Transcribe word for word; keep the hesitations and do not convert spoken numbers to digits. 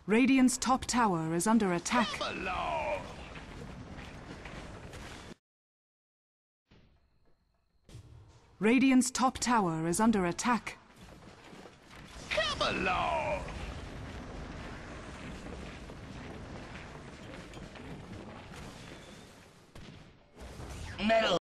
Radiant's top tower is under attack. Come along! Radiant's top tower is under attack. Come along! Metal.